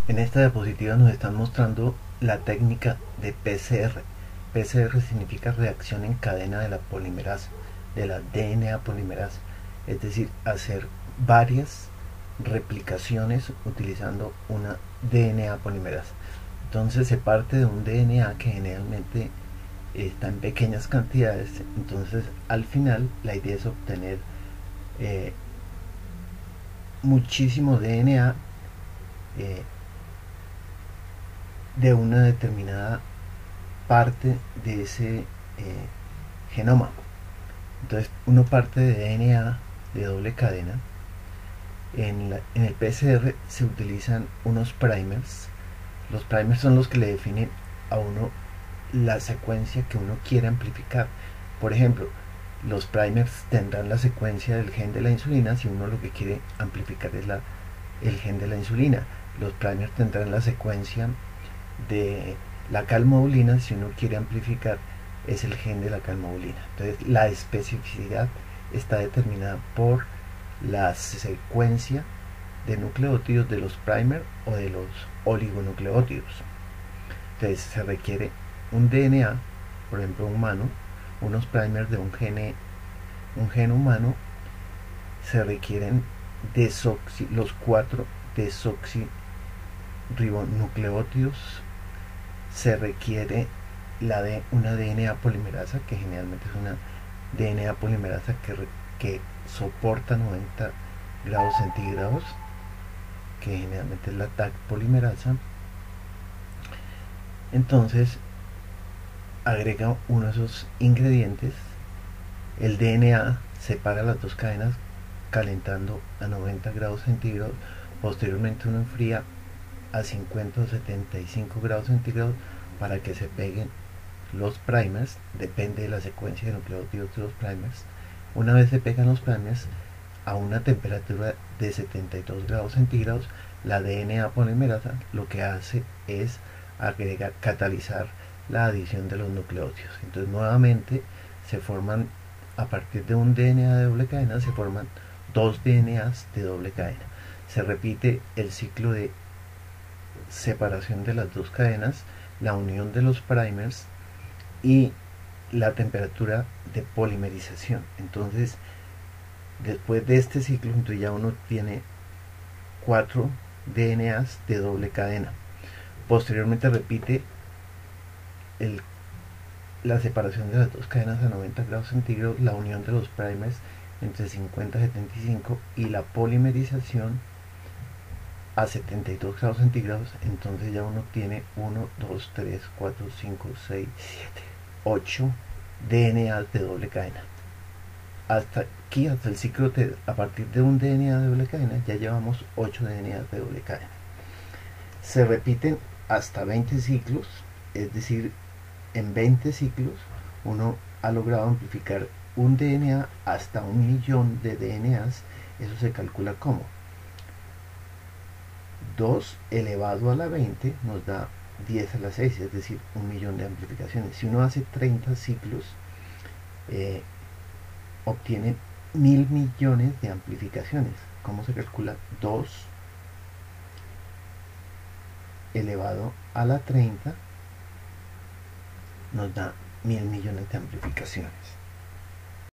En esta diapositiva nos están mostrando la técnica de PCR. PCR significa reacción en cadena de la polimerasa, de la DNA polimerasa, es decir, hacer varias replicaciones utilizando una DNA polimerasa. Entonces se parte de un DNA que generalmente está en pequeñas cantidades, entonces al final la idea es obtener eh, muchísimo DNA eh, de una determinada parte de ese genoma. Entonces uno parte de DNA de doble cadena. En el PCR se utilizan unos primers. Los primers son los que le definen a uno la secuencia que uno quiere amplificar. Por ejemplo, los primers tendrán la secuencia del gen de la insulina si uno lo que quiere amplificar es el gen de la insulina. Los primers tendrán la secuencia de la calmodulina si uno quiere amplificar es el gen de la calmodulina. Entonces la especificidad está determinada por la secuencia de nucleótidos de los primer o de los oligonucleótidos. Entonces se requiere un DNA, por ejemplo humano, unos primers de un gen humano. Se requieren los 4 desoxirribonucleótidos. Se requiere una DNA polimerasa, que generalmente es una DNA polimerasa que soporta 90 grados centígrados, que generalmente es la TAC polimerasa. Entonces agrega uno de esos ingredientes. El DNA separa las dos cadenas calentando a 90 grados centígrados. Posteriormente uno enfría a 50 o 75 grados centígrados para que se peguen los primers. Depende de la secuencia de nucleótidos de los primers. Una vez se pegan los primers a una temperatura de 72 grados centígrados, la DNA polimerasa lo que hace es catalizar la adición de los nucleótidos. Entonces nuevamente se forman, a partir de un DNA de doble cadena, se forman dos DNAs de doble cadena. Se repite el ciclo de separación de las dos cadenas, la unión de los primers y la temperatura de polimerización. Entonces después de este ciclo, entonces ya uno tiene 4 DNAs de doble cadena. Posteriormente repite la separación de las dos cadenas a 90 grados centígrados, la unión de los primers entre 50 y 75 y la polimerización a 72 grados centígrados. Entonces ya uno tiene 1, 2, 3, 4, 5, 6, 7, 8 DNAs de doble cadena. Hasta aquí, hasta el ciclo a partir de un DNA de doble cadena, ya llevamos 8 DNAs de doble cadena. Se repiten hasta 20 ciclos, es decir, en 20 ciclos uno ha logrado amplificar un DNA hasta 1.000.000 de DNAs. Eso se calcula como 2 elevado a la 20 nos da 10 a la 6, es decir, 1.000.000 de amplificaciones. Si uno hace 30 ciclos, obtiene 1.000.000.000 de amplificaciones. ¿Cómo se calcula? 2 elevado a la 30 nos da 1.000.000.000 de amplificaciones.